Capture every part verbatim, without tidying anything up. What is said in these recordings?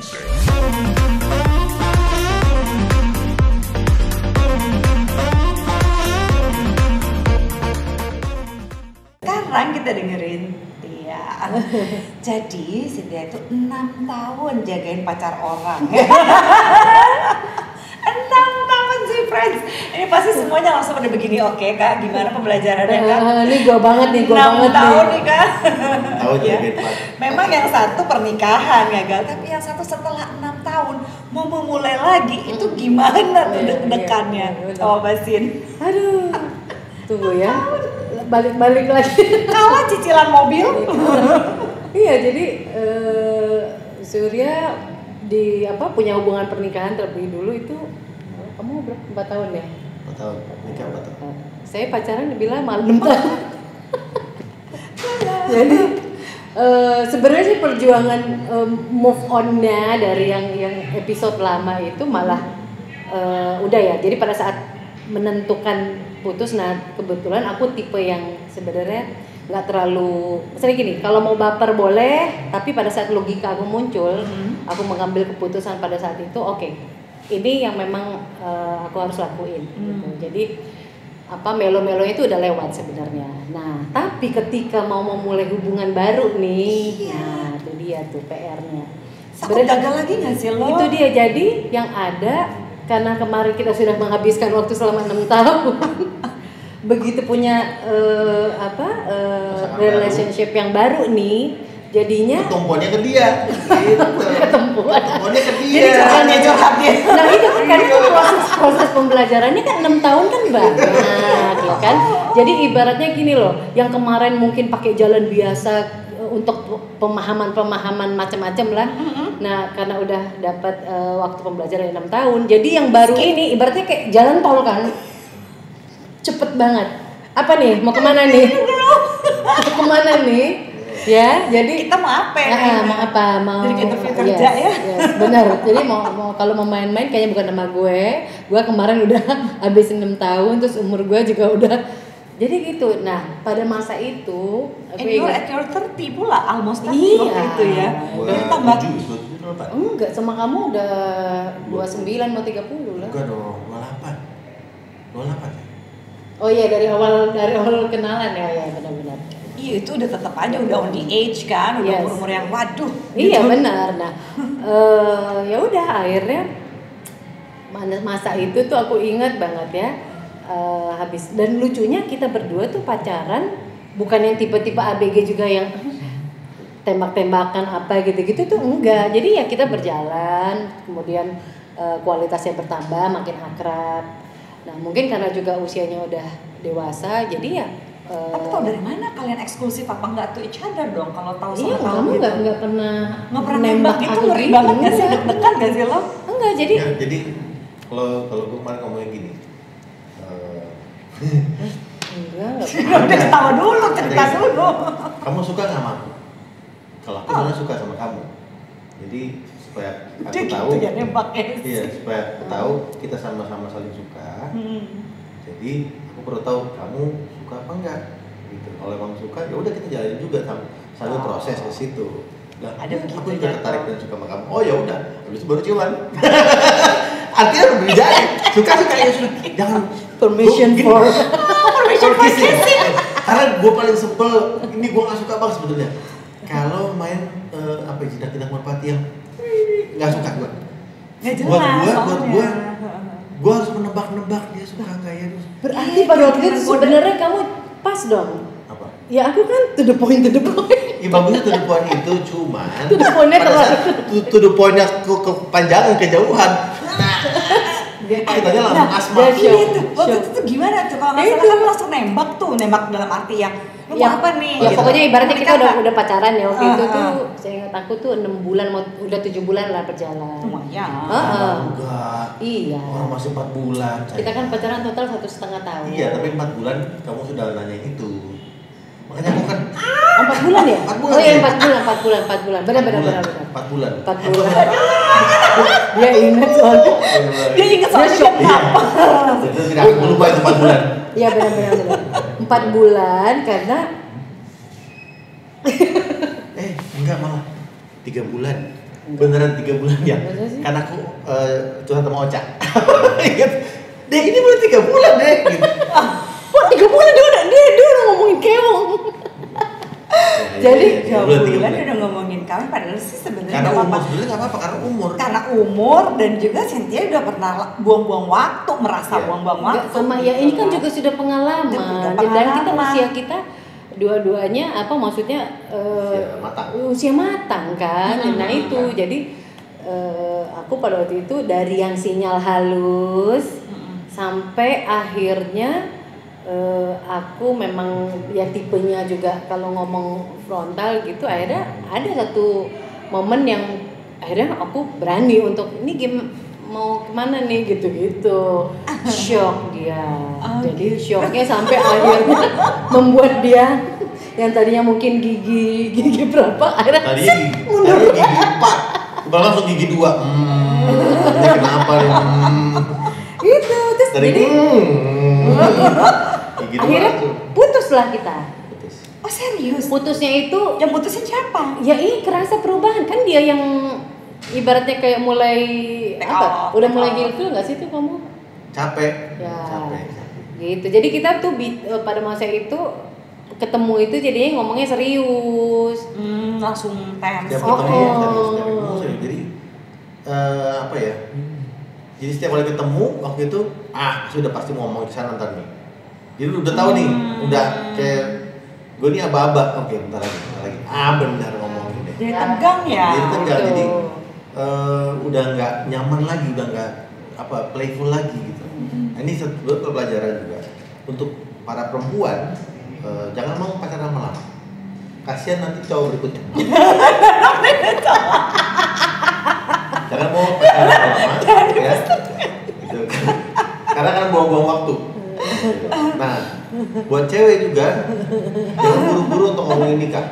Sekarang kita dengerin Tia. Jadi si Tia itu enam tahun jagain pacar orang. enam tahun sih friends. Ini pasti semuanya langsung pada begini, oke okay, Kak, gimana pembelajarannya Kak? Uh, ini gua banget nih, gua banget enam tahun nih Kak. Tahun ya. jagain pacar. Memang yang satu pernikahan gagal, tapi yang satu setelah enam tahun mau memulai lagi itu gimana tuh deg-degannya? Oh Basin. Aduh. Tunggu ya. Balik-balik lagi. Kalah cicilan mobil. Iya, jadi uh, Surya di apa punya hubungan pernikahan terlebih dulu itu kamu berapa empat tahun ya? Empat tahun, nikah empat tahun. Saya pacaran dibilang malah enam tahun. Jadi uh, sebenarnya sih perjuangan um, move on-nya dari yang yang episode lama itu malah uh, udah ya. Jadi pada saat menentukan putus, nah kebetulan aku tipe yang sebenarnya nggak terlalu, misalnya gini, kalau mau baper boleh, tapi pada saat logika aku muncul, hmm. aku mengambil keputusan pada saat itu, oke, okay, ini yang memang uh, aku harus lakuin. Hmm. Gitu. Jadi apa melo-melo itu udah lewat sebenarnya. Nah, tapi ketika mau memulai hubungan baru nih, iya. Nah itu dia tuh P R-nya. Sebenarnya gagal lagi nggak sih lo? Itu dia, jadi yang ada karena kemarin kita sudah menghabiskan waktu selama enam tahun. Begitu punya uh, apa uh, relationship baru. yang baru nih, jadinya ketumpuannya ke dia. Gitu. Ketumpuan. Ketumpuannya ke dia. Jadi curhatnya curhatnya. Nah itu kan karena proses proses pembelajarannya kan enam tahun kan banyak, ya kan. Jadi ibaratnya gini loh, yang kemarin mungkin pakai jalan biasa untuk pemahaman-pemahaman macam-macam lah. Mm-hmm. Nah, karena udah dapat uh, waktu pembelajaran enam tahun, jadi yang baru ini ibaratnya kayak jalan tol kan. Cepet banget. Apa nih? Mau kemana nih? Mau kemana nih? Ya, jadi kita mau apa ya, nih? mau apa? Mau jadi kita kerja yes, ya. Yes, benar. Jadi mau, mau kalau mau main-main kayaknya bukan sama gue. Gue kemarin udah habis enam tahun, terus umur gue juga udah. Jadi gitu. Nah, pada masa itu And you're at your thirty pula, almost thirty iya. waktu itu ya. Jadi tambah enggak, sama kamu udah dua puluh sembilan mau tiga puluh lah. Enggak dong, dua puluh delapan. dua puluh delapan ya? Oh iya, dari awal dari awal kenalan ya, ya benar-benar. Iya, itu udah tetap aja udah on the age kan, udah Yes. umur-umur yang waduh. Iya gitu. benar. Nah, uh, ya udah akhirnya masa itu tuh aku ingat banget ya. Uh, habis dan lucunya kita berdua tuh pacaran bukan yang tipe-tipe A B G juga yang tembak-tembakan apa gitu-gitu tuh enggak. Jadi ya kita berjalan, kemudian uh, kualitasnya bertambah, makin akrab. Nah mungkin karena juga usianya udah dewasa, jadi ya. Uh, Tapi tau dari mana kalian eksklusif apa enggak tuh each other dong kalau tahu sama iya, tahu kamu gitu. nggak nggak pernah nggak pernah nembak itu ngeri gitu. banget nggak sih, deg-degan nggak sih lo? Enggak, jadi ya, jadi kalau kalau gue kemarin ngomongnya gini. Uh, enggak enggak. Udah ketawa dulu, cerita dulu. Kamu suka nggak sama aku? Kalau aku sebenarnya suka sama kamu. Jadi supaya aku Dia tahu. gitu ya nembaknya. Iya, supaya aku tahu kita sama-sama saling suka. Hmm. Jadi aku perlu tahu kamu suka apa enggak gitu. Kalau kamu suka ya udah kita jalanin juga sam- sambil Oh. proses ke situ. Lah, Ada aku begitu juga ya, tertarik toh. dan suka sama kamu. Oh ya udah, habis itu baru ciuman. Artinya udah berjalan. Suka suka ya sudah. Jangan Permission gua- gini. for Permission for kissing. Karena gue paling sebel, ini gue gak suka banget sebetulnya. Kalau main uh, apa ya, tidak-tidak merpati yang nggak suka gue. Nggak jelas Buat gue, buat soalnya. gue, gue harus menebak-nebak dia suka nggak ya. berarti pada waktu itu sebenarnya kamu pas dong. Apa? Ya aku kan to the point to the point. Ya bagusnya to the point itu cuman To the point-nya pada terlalu- saat to, to the point-nya ke kepanjangan kejauhan. Kitanya langsung Nah, asma. dia Iya shock. tuh, waktu Shock. itu tuh gimana tuh kalau nggak Itu. salah kan lo langsung nembak tuh, nembak dalam arti yang lo Ya, mau apa nih? ya gitu. pokoknya ibaratnya kita Menikah udah nggak? udah pacaran ya waktu Ah, itu ah. tuh saya ingat aku tuh enam bulan mau udah tujuh bulan lah berjalan. Lumayan. Heeh. Enggak. Iya. Orang masih empat bulan. Kita kan pacaran total satu setengah tahun. Iya, tapi empat bulan kamu sudah nanya itu. Makanya aku kan Oh, empat bulan ya? Empat bulan Oh iya ya? empat bulan, empat bulan, empat bulan. Benar benar benar benar. Empat bulan. Empat bulan. Dia ingat soalnya. Dia inget soalnya shock. dia kenapa? Itu tidak aku lupa itu empat bulan. Iya benar benar benar. Empat bulan karena Eh, enggak malah tiga bulan. Beneran tiga bulan ya? Masa sih? Karena aku uh, curhat sama Ocha. Deh ini baru tiga bulan deh. Gitu. Wah tiga bulan dia udah dia dia udah ngomongin keong. Jadi tiga bulan dia udah ngomongin kami, padahal sih sebenarnya karena nggak umur apa-apa. sebenarnya nggak apa-apa karena umur. Karena umur dan juga Cynthia udah pernah buang-buang waktu, merasa Iya. buang-buang Enggak, waktu. sama ya ini kan juga sudah pengalaman. Udah Dan kita pengalaman. usia kita dua-duanya apa maksudnya eh, Usia matang. usia matang kan. Hmm. Nah itu jadi eh, aku pada waktu itu dari yang sinyal halus Mm-mm. sampai akhirnya eh, aku memang ya tipenya juga kalau ngomong frontal gitu, akhirnya ada satu momen yang akhirnya aku berani untuk ini game mau kemana nih gitu-gitu. Shock dia. Oh, Jadi shocknya sampai akhirnya membuat dia yang tadinya mungkin gigi gigi berapa akhirnya Tadinya gigi, tadinya gigi empat, udah langsung gigi dua. Hmm, ini kenapa nih? Hmm. itu terus Dari jadi hmm, gigi dua akhirnya langsung. putuslah kita. Putus. Oh serius? Putusnya itu Yang putusin siapa? ya ini kerasa perubahan kan, dia yang ibaratnya kayak mulai Take apa off, udah take mulai off. gilfil nggak sih tuh kamu Capek. ya Capek. gitu. Jadi kita tuh bi- eh, pada masa itu ketemu itu jadinya ngomongnya serius. Hmm, langsung tense. Setiap Oh, ketemu, oh. setiap setiap ketemu serius. Jadi eh, apa ya? Jadi setiap kali ketemu waktu itu ah sudah pasti mau ngomong ke sana ntar nih. Jadi udah tahu nih, Hmm. udah kayak gue nih aba-aba. Oke, bentar lagi, bentar lagi. Ah benar ngomongin deh. Jadi tegang ya. Jadi tegang, Gitu. jadi eh, udah nggak nyaman lagi, udah nggak apa playful lagi gitu. Nah, ini sebetulnya pelajaran juga untuk para perempuan, eh, jangan mau pacaran lama-lama. Kasihan nanti cowok berikutnya. Jangan mau pacaran lama, ya. Gitu. Karena kan buang-buang waktu. Nah, buat cewek juga jangan buru-buru untuk ngomongin nikah.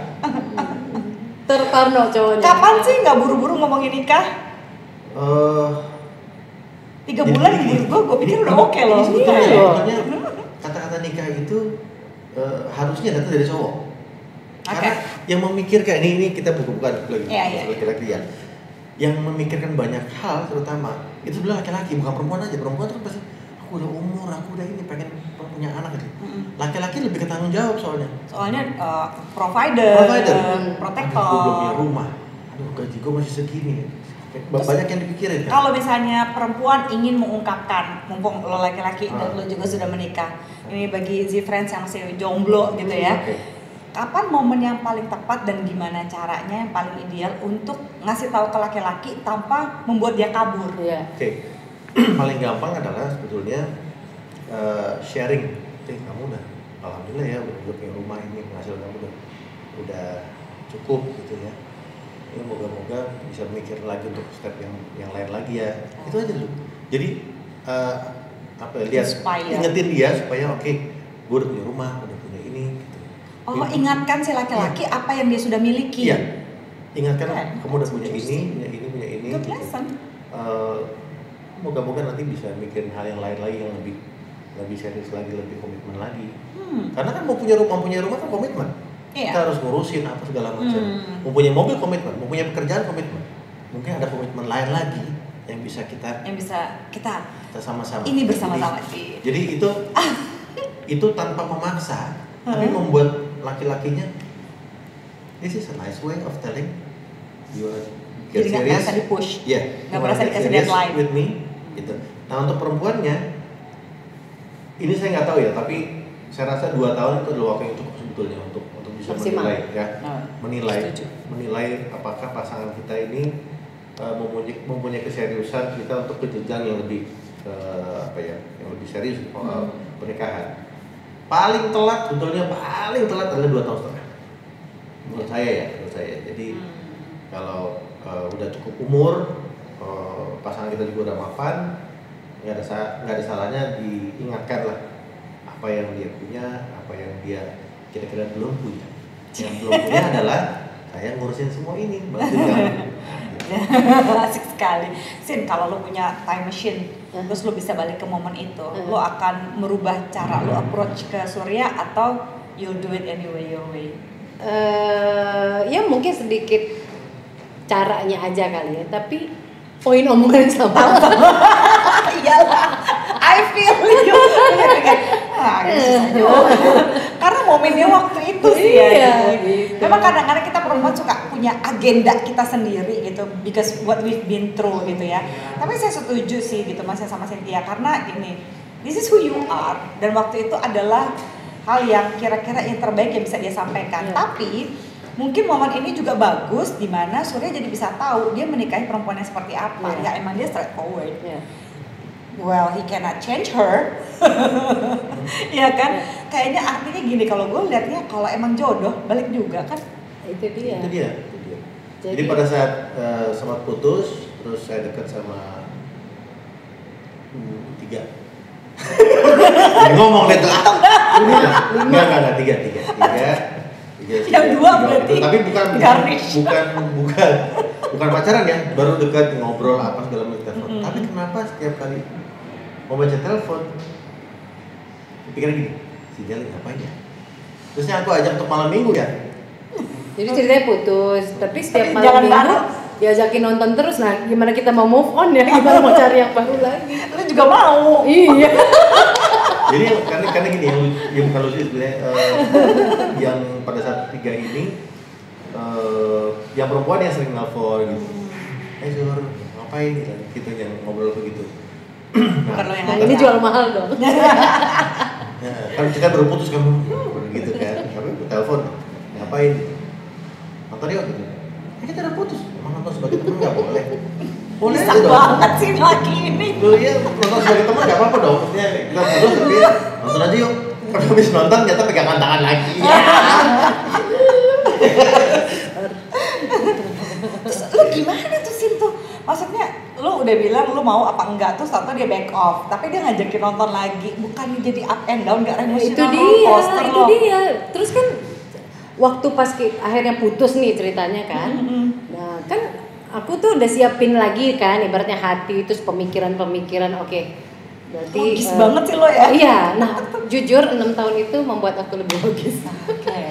Terparno cowoknya. Kapan sih nggak buru-buru ngomongin nikah? Eh, Tiga Jadi bulan gini, menurut gua, gua pikir ini- udah oke ini loh. sebetulnya, Iya. sebetulnya kata-kata nikah itu eh, harusnya datang dari cowok. Karena yang memikirkan ini ini kita bukan lagi Iya, iya, iya. laki-laki ya. Yang memikirkan banyak hal terutama itu sebenarnya laki-laki, bukan perempuan aja. Perempuan tuh kan pasti aku udah umur, aku udah ini pengen punya anak gitu. Mm-mm. Laki-laki lebih ketanggung jawab soalnya. Soalnya uh, provider, Provider. protektor. Aduh, gue belum punya rumah. Aduh, gaji gue masih segini. Banyak yang dipikirin kan. Kalau misalnya perempuan ingin mengungkapkan, mumpung lo laki-laki dan Ah. lo juga sudah menikah, ini bagi Z-Friends yang masih jomblo gitu ya, Oke. kapan momen yang paling tepat dan gimana caranya yang paling ideal untuk ngasih tahu ke laki-laki tanpa membuat dia kabur? Iya. Oke, paling gampang adalah sebetulnya uh, sharing. Oke, kamu udah, alhamdulillah ya udah, udah punya rumah ini, penghasilan kamu udah, udah cukup gitu ya. Ya moga-moga bisa mikir lagi untuk step yang yang lain lagi ya. Itu aja dulu. Jadi uh, apa ya, lihat, Inspire. ingetin dia supaya oke, gue udah punya rumah, udah punya ini. Gitu. Oh, Ini- ingatkan si laki-laki apa yang dia sudah miliki. Iya. Ingatkan Okay. kamu udah punya ini, punya ini, punya ini. Good gitu. lesson. Eh, moga-moga nanti bisa mikirin hal yang lain lagi yang lebih lebih serius lagi, lebih komitmen lagi. Hmm. Karena kan mau punya rumah, punya rumah kan komitmen. Iya. Kita harus ngurusin apa segala macam. Hmm. Mempunyai mobil komitmen, mempunyai pekerjaan komitmen. Mungkin ada komitmen lain lagi yang bisa kita Yang bisa kita kita sama-sama. ini bersama-sama Jadi, sih. jadi itu itu tanpa memaksa, tapi Hmm. membuat laki-lakinya this is a nice way of telling you are get Jadi nggak serious. merasa di-push. Iya. Nggak you merasa wanna get dikasih serious deadline. with me, gitu. Nah untuk perempuannya, ini saya nggak tahu ya, tapi saya rasa dua tahun itu adalah waktu yang cukup sebetulnya untuk untuk bisa Maksimal. menilai ya, Nah, menilai setuju. menilai apakah pasangan kita ini uh, mempunyai mempunyai keseriusan kita untuk ke jenjang yang lebih uh, apa ya, yang lebih serius uh, Hmm. pernikahan. Paling telat sebetulnya paling telat adalah dua tahun setengah. Menurut saya ya, menurut saya. Jadi Hmm. kalau uh, udah cukup umur, uh, pasangan kita juga udah mapan, nggak ada sa- nggak ada salahnya diingatkan lah apa yang dia punya, apa yang dia kira-kira belum punya. Yang belum punya adalah saya ngurusin semua ini, bantuin kamu. Asik sekali. Sin, kalau lo punya time machine, Uh. terus lo bisa balik ke momen itu, Uh. lo akan merubah cara lo approach ke Surya atau you'll do it anyway your way? Eh, ya mungkin sedikit caranya aja kali ya, tapi poin omongan sama. Iyalah, I feel you. Ah, karena momennya waktu itu sih ya. Iya, Gitu. gitu. Memang kadang-kadang kita perempuan suka punya agenda kita sendiri gitu, because what we've been through gitu ya. Tapi saya setuju sih gitu Mas sama Cynthia, karena gini, this is who you are, dan waktu itu adalah hal yang kira-kira yang terbaik yang bisa dia sampaikan. Yeah. Tapi mungkin momen ini juga bagus di mana Surya jadi bisa tahu dia menikahi perempuan yang seperti apa. Yeah. Ya emang dia straightforward. Yeah. Well, he cannot change her. Ya kan? Yeah. Kayaknya artinya gini, kalau gue liatnya kalau emang jodoh balik juga kan. Itu dia. Itu dia. Itu dia. Jadi, Jadi pada saat uh, sempat putus, terus saya dekat sama hmm, tiga. Ngomong deh tuh. Lima. Enggak, enggak, enggak, tiga, tiga, tiga. tiga Yang dua berarti tapi bukan garnish. bukan bukan bukan pacaran ya, baru dekat ngobrol apa segala macam telepon. Mm-hmm. Tapi kenapa setiap kali mau baca telepon pikir gini, si Jali ngapain ya? Terusnya aku ajak untuk malam minggu ya. jadi ceritanya putus, tapi setiap Tapi malam jangan minggu bareng. diajakin nonton terus. Nah, gimana kita mau move on ya? Gimana mau cari yang baru lagi? Lu juga mau. Iya. Jadi karena karena gini yang yang bukan lucu sebenarnya uh, yang pada saat tiga ini uh, yang perempuan yang sering nelfon gitu. Eh Sur, ngapain gitu, gitu yang ngobrol begitu. Bukan lo yang Nah, ngajak. ini jual mahal dong. Ya, kan kita baru putus kan, gitu kan. Tapi gue telepon, ngapain? Nonton yuk gitu. Eh, kita udah putus, emang nonton sebagai teman nggak boleh? Boleh Bisa aja dong. banget sih laki ini. Loh iya, nonton sebagai teman nggak apa-apa dong. Maksudnya kita putus tapi nonton aja yuk. Pas habis nonton ternyata pegangan tangan lagi. Ya. Terus lu gimana tuh Sin tuh? Maksudnya lu udah bilang lu mau apa enggak, terus atau dia back off, tapi dia ngajakin nonton lagi, bukan jadi up and down, gak emosional Itu dia, roller itu loh. dia. Terus kan waktu pas ki- akhirnya putus nih ceritanya kan. Mm-hmm. Nah, kan aku tuh udah siapin lagi kan, ibaratnya hati terus pemikiran-pemikiran. Oke. Berarti Logis eh, banget sih lo ya. Iya, nah jujur enam tahun itu membuat aku lebih logis. Oke.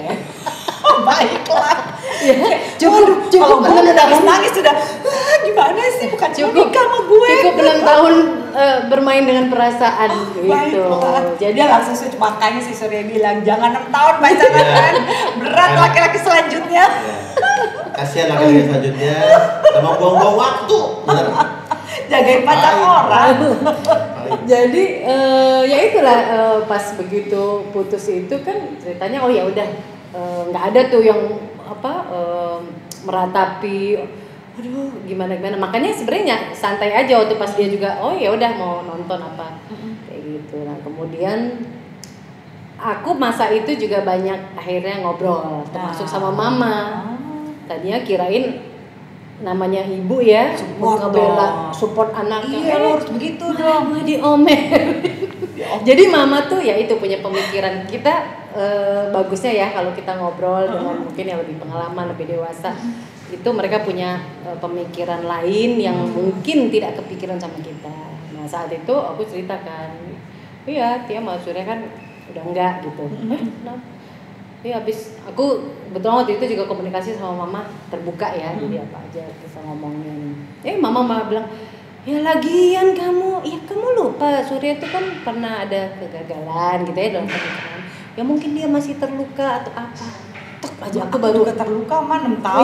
Baiklah. Ya, Cukup, cukup kalau gue udah enam nangis tahun. nangis sudah. Ah, gimana sih? Bukan cuma Cukup nikah sama gue. Cukup enam tahun eh, bermain dengan perasaan gitu. Baiklah. Jadi Dia langsung switch, makanya si Surya bilang jangan enam tahun pacaran, berat laki-laki selanjutnya. Ya. Kasihan laki-laki selanjutnya sama buang-buang waktu. Bener. Jagain pacar Baik. orang. Baik. Jadi eh, ya itulah eh, pas begitu putus itu kan ceritanya oh ya udah eh, nggak ada tuh yang apa eh, meratapi aduh gimana gimana, makanya sebenarnya santai aja waktu pas dia juga oh ya udah mau nonton apa kayak gitu. Nah kemudian aku masa itu juga banyak akhirnya ngobrol termasuk sama mama. Tadinya kirain namanya ibu ya, Support ngebela dong. support anaknya. Iya, Eh, lo harus begitu dong. malah diomelin. Jadi mama tuh ya itu punya pemikiran kita eh, bagusnya ya kalau kita ngobrol dengan mungkin yang lebih pengalaman, lebih dewasa. Itu mereka punya eh, pemikiran lain yang mungkin tidak kepikiran sama kita. Nah saat itu aku ceritakan, iya Tia sama Surya kan udah enggak gitu. Eh, kenapa? Iya habis aku betul waktu itu juga komunikasi sama mama terbuka ya, jadi apa aja bisa ngomongin. Eh mama malah bilang, ya lagian kamu, ya kamu lupa Surya itu kan pernah ada kegagalan gitu ya dalam pernikahan. Ya mungkin dia masih terluka atau apa. Tek aja aku baru juga terluka mah enam tahun.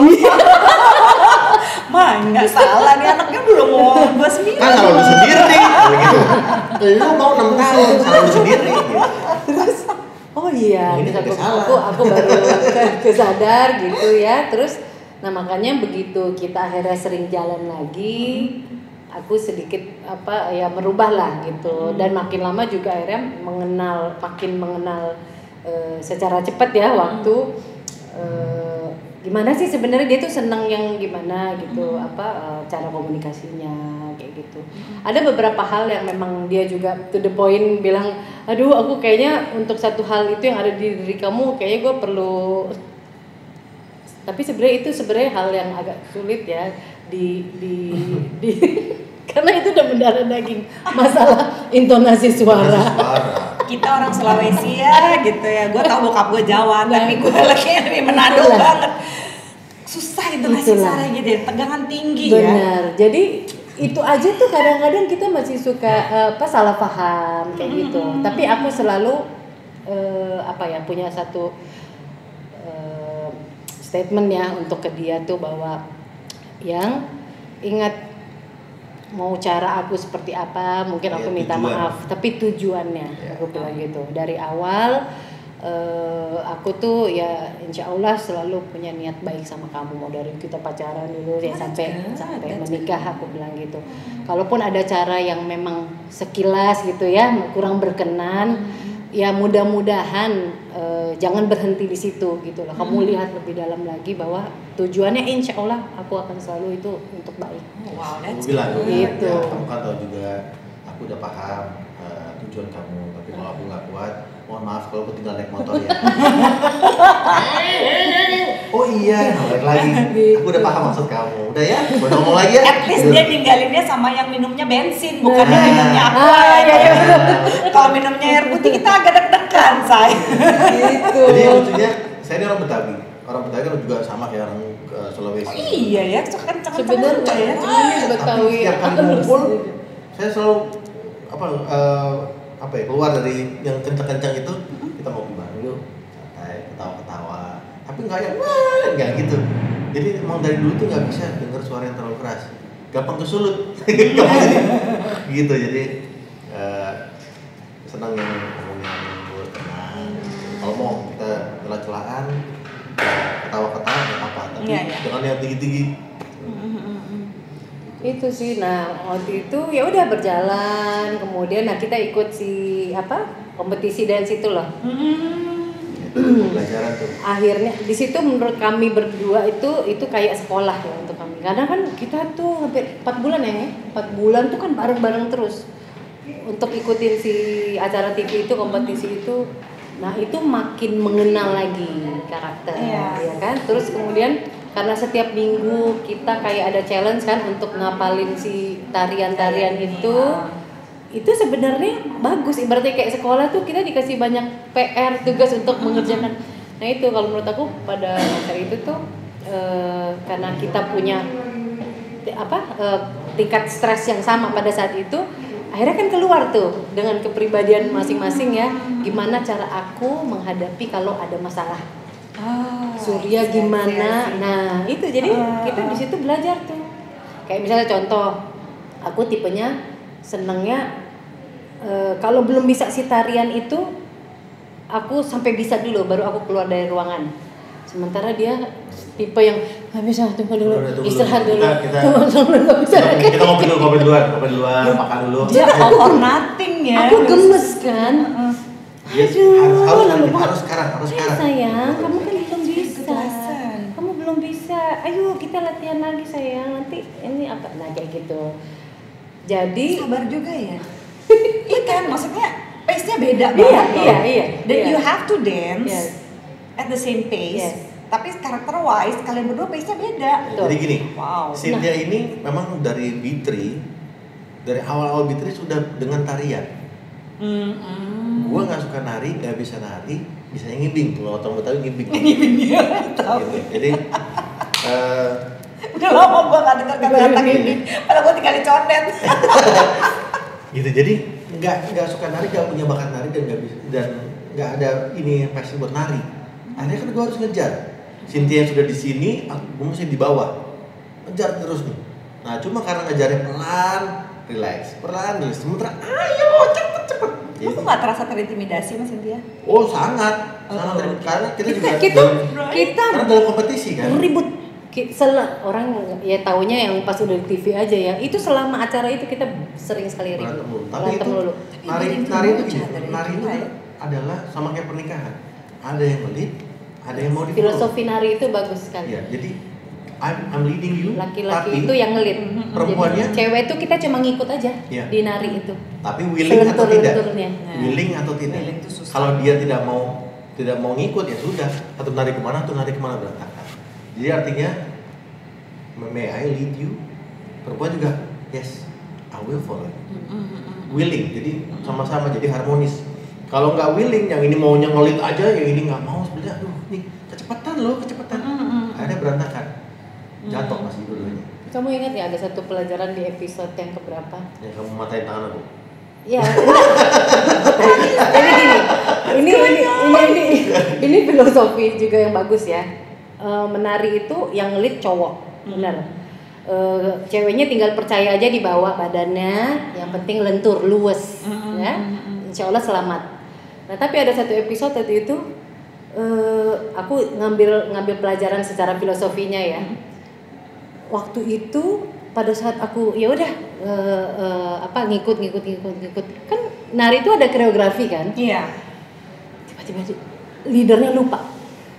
Mah nggak salah nih, anaknya belum mau dua sembilan. Kan salah lu sendiri gitu. Lu mau enam tahun, salah lu sendiri gitu. terus oh iya, Ini terus aku, nggak salah. aku aku baru ke- kesadar gitu ya. Terus nah makanya begitu kita akhirnya sering jalan lagi, aku sedikit apa ya merubah lah gitu. Dan makin lama juga akhirnya mengenal, makin mengenal eh, secara cepat ya waktu eh, gimana sih sebenarnya dia tuh seneng yang gimana gitu, apa eh, cara komunikasinya kayak gitu. Ada beberapa hal yang memang dia juga to the point bilang, aduh aku kayaknya untuk satu hal itu yang ada di diri kamu kayaknya gue perlu. Tapi sebenarnya itu sebenarnya hal yang agak sulit ya di di di karena itu udah mendarah daging masalah intonasi suara. Kita orang Sulawesi ya gitu ya. Gue tau bokap gue Jawa, tapi gue lagi di Manado banget. Susah intonasi Itulah. sarah gitu ya, tegangan tinggi ya. Benar. Jadi itu aja tuh kadang-kadang kita masih suka uh, apa salah paham kayak gitu. Mm-hmm. Tapi aku selalu uh, apa ya punya satu uh, statement ya untuk ke dia tuh bahwa yang ingat mau cara aku seperti apa mungkin aku ya, minta tujuan. maaf tapi tujuannya ya. Aku bilang gitu dari awal uh, aku tuh ya insya Allah selalu punya niat baik sama kamu mau dari kita pacaran dulu ya Oh, sampai that's sampai good. menikah aku bilang gitu. Kalaupun ada cara yang memang sekilas gitu ya kurang berkenan ya mudah-mudahan uh, jangan berhenti di situ gitu lah. Kamu lihat lebih dalam lagi bahwa tujuannya insya Allah aku akan selalu itu untuk baik. Oh, wow, Aku that's bilang good. Gitu. ya, kamu kan tahu juga aku udah paham uh, tujuan kamu, tapi kalau aku nggak kuat mohon maaf kalau aku tinggal naik motor ya. Oh iya, balik lagi. Aku udah paham maksud kamu. Udah ya, mau ngomong lagi ya. At least dia ninggalinnya sama yang minumnya bensin, bukan Nah. dia minumnya aqua. Ah, iya, iya, ya. Kalau minumnya air putih kita agak deg-degan, say. Gitu. Jadi lucunya, saya ini orang Betawi. Orang Betawi kan juga sama kayak orang uh, Sulawesi. Oh, iya ya, kenceng-kenceng Sebenarnya ya. cuman ini Tapi Betawi setiap kali halus. ngumpul, saya selalu apa uh, apa ya keluar dari yang kencang-kencang itu kita ngopi bareng yuk, santai, ketawa-ketawa. Tapi nggak yang wah nggak gitu. Jadi emang dari dulu tuh nggak bisa dengar suara yang terlalu keras, gampang kesulut. Gampang jadi gitu. Jadi uh, senang yang ngomongnya buat tenang. Kalau mau kita celah-celahan, ketawa-ketawa nggak apa-apa. Tapi Iya, iya. jangan yang tinggi-tinggi. Itu sih. Nah waktu itu ya udah berjalan kemudian nah kita ikut si apa kompetisi dance itu loh. Itu pelajaran tuh. Akhirnya di situ menurut kami berdua itu itu kayak sekolah ya untuk kami karena kan kita tuh hampir empat bulan ya empat bulan tuh kan bareng-bareng terus untuk ikutin si acara T V itu kompetisi itu. Nah itu makin mengenal lagi karakter Iya. ya kan terus kemudian karena setiap minggu kita kayak ada challenge kan untuk ngapalin si tarian-tarian itu itu sebenarnya bagus ibaratnya kayak sekolah tuh kita dikasih banyak P R tugas untuk mengerjakan. Nah itu kalau menurut aku pada masa itu tuh e, karena kita punya apa e, tingkat stres yang sama pada saat itu akhirnya kan keluar tuh dengan kepribadian masing-masing ya gimana cara aku menghadapi kalau ada masalah. Ah, Surya gimana? Nah itu jadi kita di situ belajar tuh. Kayak misalnya contoh, aku tipenya senengnya e, kalau belum bisa si tarian itu, aku sampai bisa dulu baru aku keluar dari ruangan. Sementara dia tipe yang nggak bisa tunggu dulu, Udah, tunggu istirahat dulu. dulu. Kita- kita- Tunggu dulu, nggak bisa. Kita, kita ngopi dulu, ngopi duluan, ngopi duluan, makan dulu. Dia all or nothing ya. Aku gemes kan. Yes, Aduh, harus harus lama nanti, banget. harus sekarang, harus Eh, sekarang. sayang, kamu kan belum bisa. Good lesson. Kamu belum bisa. Ayo kita latihan lagi sayang. Nanti ini apa? Nah kayak gitu. Jadi Sabar juga ya. Iya kan, maksudnya pace-nya beda Iya, banget loh. iya, iya, Dan iya. you have to dance Yes. at the same pace. Yes. Tapi karakter wise kalian berdua pace-nya beda. Jadi gini, Wow. Cynthia ini memang dari B tiga, dari awal-awal B tiga sudah dengan tarian. Hmm, hmm. Gua nggak suka nari, nggak bisa nari, bisa ngibing. Kalau orang Betawi ngibing. Ngibing dia, tahu. Gitu. Jadi eh, Udah lama gua nggak dengar kata-kata ini. Padahal gua tinggal dicondet. gitu. Jadi nggak nggak suka nari, nggak punya bakat nari dan nggak bisa dan nggak ada ini passion buat nari. Akhirnya kan gua harus ngejar. Cynthia yang sudah di sini, aku masih di bawah. Ngejar terus nih. Nah cuma karena ngejarnya pelan, relax, pelan, relax. Sementara ayo cepet cepet. Lu kok nggak terasa terintimidasi Mas Cynthia? Oh sangat, sangat Oh. terima- karena kita, kita juga kita dalam, kita karena dalam kompetisi kan. ribut. Ki- Sel orang ya taunya yang pas udah di T V aja ya. Itu selama acara itu kita sering sekali ribut. Berantem dulu. Tapi Berantem itu dulu. nari Tapi nari itu beda gini, dari nari itu mulai. kan adalah sama kayak pernikahan. Ada yang lead, ada yang mau di Filosofi nari itu bagus sekali. Ya, jadi I'm, I'm leading you. Laki-laki tapi, itu yang ngelit. perempuannya- Jadi, cewek itu kita cuma ngikut aja Iya. di nari itu. tapi willing atau tidak? Selentur-lenturnya. Nah, Willing atau tidak? willing itu susah. Kalau dia tidak mau tidak mau ngikut ya sudah. Satu nari kemana, satu nari kemana berantakan. Jadi artinya may I lead you? Perempuan juga yes, I will follow. Willing, jadi sama-sama jadi harmonis. Kalau nggak willing, yang ini maunya ngelit aja, yang ini nggak mau sebenarnya, aduh nih kecepatan loh, kecepatan. Akhirnya berantakan. jatuh masih dua-duanya. Kamu ingat ya ada satu pelajaran di episode yang keberapa? Yang kamu matain tangan aku. Ya, jadi gini, ini ini ini ini ini filosofi juga yang bagus ya. E, menari itu yang lead cowok, benar. E, ceweknya tinggal percaya aja di bawah badannya, yang penting lentur, luwes, ya. Insya Allah selamat. Nah tapi ada satu episode waktu itu, e, aku ngambil ngambil pelajaran secara filosofinya ya. Waktu itu pada saat aku ya udah uh, uh, apa ngikut ngikut ngikut ngikut kan nari itu ada koreografi kan, iya, tiba-tiba leadernya lupa.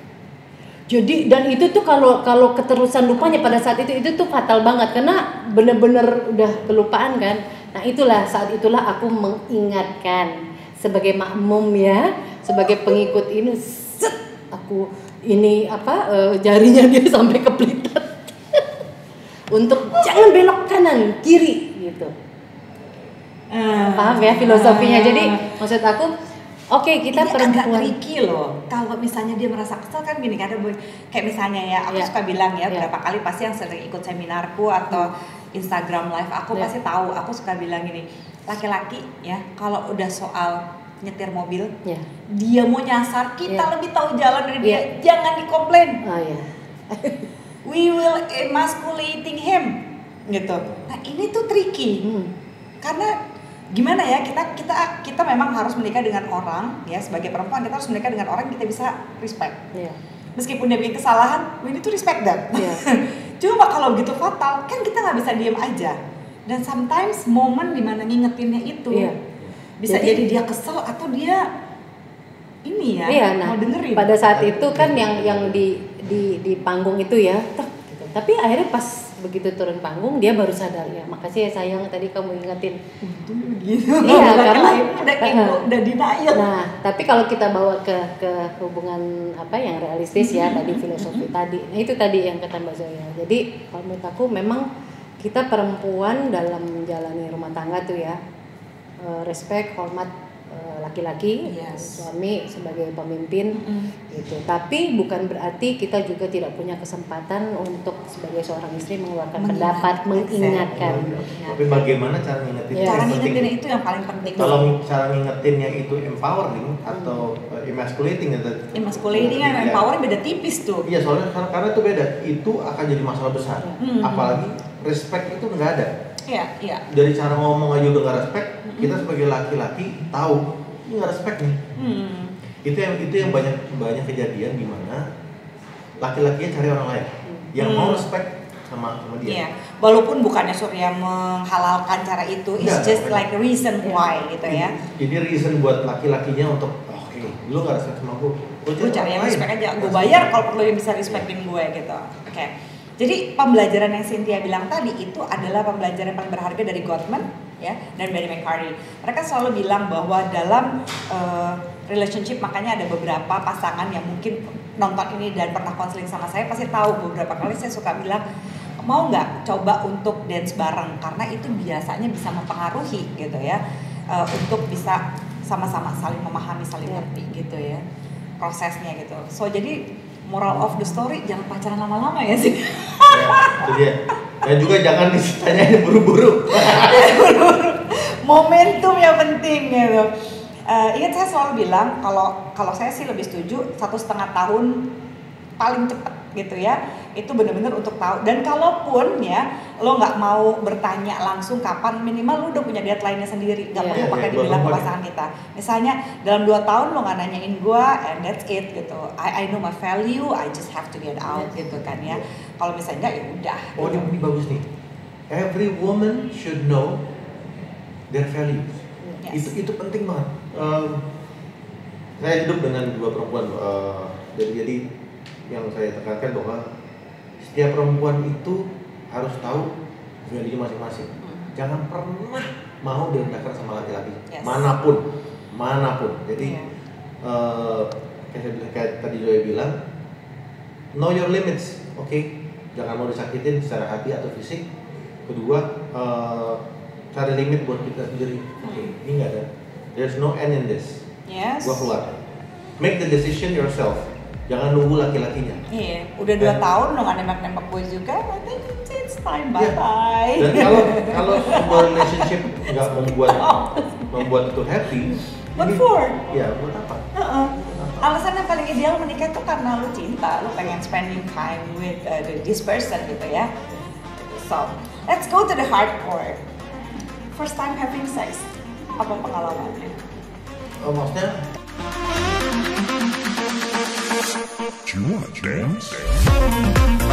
Jadi dan itu tuh kalau kalau keterusan lupanya pada saat itu itu tuh fatal banget karena bener-bener udah kelupaan kan. Nah itulah saat itulah aku mengingatkan sebagai makmum ya, sebagai pengikut ini, set, aku ini apa uh, jarinya dia sampai kepelitat. Untuk jangan belok kanan kiri gitu. Uh, Paham ya filosofinya. Jadi maksud aku, oke okay, kita ini perempuan. Agak tricky loh. Kalau misalnya dia merasa kesel kan gini kan, kayak misalnya ya aku yeah. suka bilang ya, yeah. berapa kali pasti yang sering ikut seminarku atau Instagram live aku yeah. pasti tahu. Aku suka bilang gini, laki-laki ya kalau udah soal nyetir mobil, yeah. dia mau nyasar, kita yeah. lebih tahu jalan dari dia, yeah. jangan dikomplain. Oh, yeah. We will emasculating him gitu. Nah ini tuh tricky hmm. karena gimana ya, kita kita kita memang harus menikah dengan orang ya, sebagai perempuan kita harus menikah dengan orang yang kita bisa respect. Yeah. Meskipun dia bikin kesalahan, we need to respect that. Yeah. Cuma kalau gitu fatal kan kita nggak bisa diem aja. Dan sometimes momen dimana ngingetinnya itu yeah. bisa jadi, jadi dia kesel atau dia ini ya iya, nah, mau dengerin. Pada saat itu kan yang yang di di di panggung itu ya, gitu. Tapi akhirnya pas begitu turun panggung dia baru sadar ya, makasih ya sayang tadi kamu ingetin. Gitu. Iya karena udah ego, udah denial. Nah tapi kalau kita bawa ke ke hubungan apa yang realistis ya, tadi filosofi tadi, nah itu tadi yang kata Mbak Zoya. Jadi kalau menurut aku memang kita perempuan dalam menjalani rumah tangga tuh ya, respect, hormat laki-laki, yes. suami sebagai pemimpin mm-hmm. gitu. Tapi bukan berarti kita juga tidak punya kesempatan untuk sebagai seorang istri mengeluarkan pendapat, mengingatkan. Tapi bagaimana cara ngingetin? Yeah. Cara ngingetinnya itu yang paling penting. Kalau cara ngingetinnya itu empowering atau uh, emasculating atau emasculating dan ya. Empowering beda tipis tuh. Iya soalnya karena, karena itu beda. Itu akan jadi masalah besar. Mm-hmm. Apalagi respect itu nggak ada. Iya, iya. Dari cara ngomong aja udah nggak respect, mm-hmm. kita sebagai laki-laki tahu ini nggak respect nih. Hmm. Itu yang itu yang banyak banyak kejadian di mana laki-lakinya cari orang lain yang hmm. mau respect sama sama dia. Iya. Walaupun bukannya Surya menghalalkan cara itu, it's Nggak, just like a reason why gitu ya. Jadi reason buat laki-lakinya untuk oh, oke, okay, lu nggak respect sama gue, gue cari yang respect aja, gue bayar kalau perlu yang bisa respectin gue gitu. Oke. Okay. Jadi pembelajaran yang Cynthia bilang tadi itu adalah pembelajaran yang paling berharga dari Gottman ya dan Barry McCarty. Mereka selalu bilang bahwa dalam uh, relationship, makanya ada beberapa pasangan yang mungkin nonton ini dan pernah konseling sama saya pasti tahu, beberapa kali saya suka bilang mau nggak coba untuk dance bareng karena itu biasanya bisa mempengaruhi gitu ya, uh, untuk bisa sama-sama saling memahami, saling ngerti gitu ya prosesnya gitu. So jadi moral of the story, jangan pacaran lama-lama ya sih. Ya, itu dia. Dan juga jangan ditanyain buru-buru. Momentum yang penting gitu. Uh, ingat saya selalu bilang kalau kalau saya sih lebih setuju satu setengah tahun paling cepat gitu ya. Itu benar-benar untuk tahu. Dan kalaupun ya lo nggak mau bertanya langsung kapan, minimal lo udah punya deadline-nya sendiri. Nggak yeah, perlu yeah, pakai yeah, dibilang ke pasangan kita. Misalnya dalam dua tahun lo nggak nanyain gue, and that's it gitu. I I know my value, I just have to get out yeah. gitu kan ya. Kalau misalnya enggak ya udah. Oh gitu. Ini bagus nih. Every woman should know their values. Yes. Itu itu penting banget. Um, saya hidup dengan dua perempuan. Uh, jadi jadi yang saya tekankan bahwa setiap perempuan itu harus tahu value masing-masing. Hmm. Jangan pernah mau direndahkan sama laki-laki, yes. manapun, manapun. Jadi yeah. uh, kayak, kayak tadi Zoe bilang, know your limits, oke? Okay? Jangan mau disakitin secara hati atau fisik. Kedua, uh, cari limit buat kita sendiri. Oke, okay, ini nggak ada. There's no end in this. Yes. Gua keluar. Make the decision yourself. jangan nunggu laki-lakinya. Iya, udah dua Dan- tahun lo nggak nembak-nembak gue juga, I think it's time, Iya. bye-bye. Dan kalau kalau sebuah relationship nggak membuat membuat itu happy, What ini- for? Ya, buat apa? Uh-uh. Alasan yang paling ideal menikah tuh karena lu cinta, lu pengen spending time with uh, this person gitu ya. So, let's go to the hardcore. First time having sex, apa pengalamannya? Oh, maksudnya Do you want to dance?